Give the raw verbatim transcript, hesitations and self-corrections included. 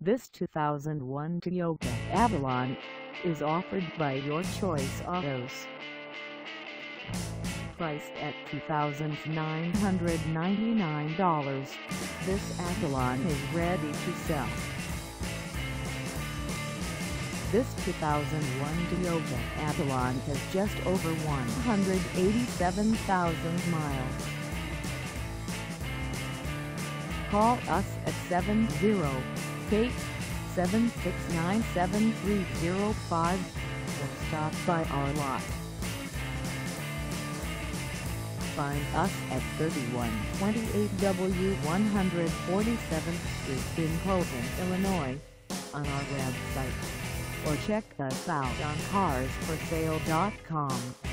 This two thousand one Toyota Avalon is offered by Your Choice Autos. Priced at two thousand nine hundred ninety-nine dollars, this Avalon is ready to sell. This two thousand one Toyota Avalon has just over one hundred eighty-seven thousand miles. Call us at seven zero eight, seven six nine, seven three zero five or stop by our lot. Find us at thirty-one twenty-eight W one forty-seventh Street in Posen, Illinois, on our website, or check us out on cars for sale dot com.